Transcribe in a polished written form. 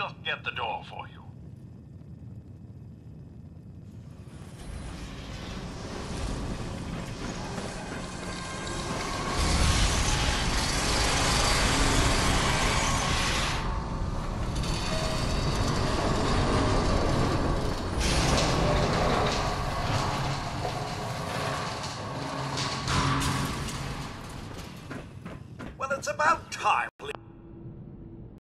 just get the door for you. Well, it's about time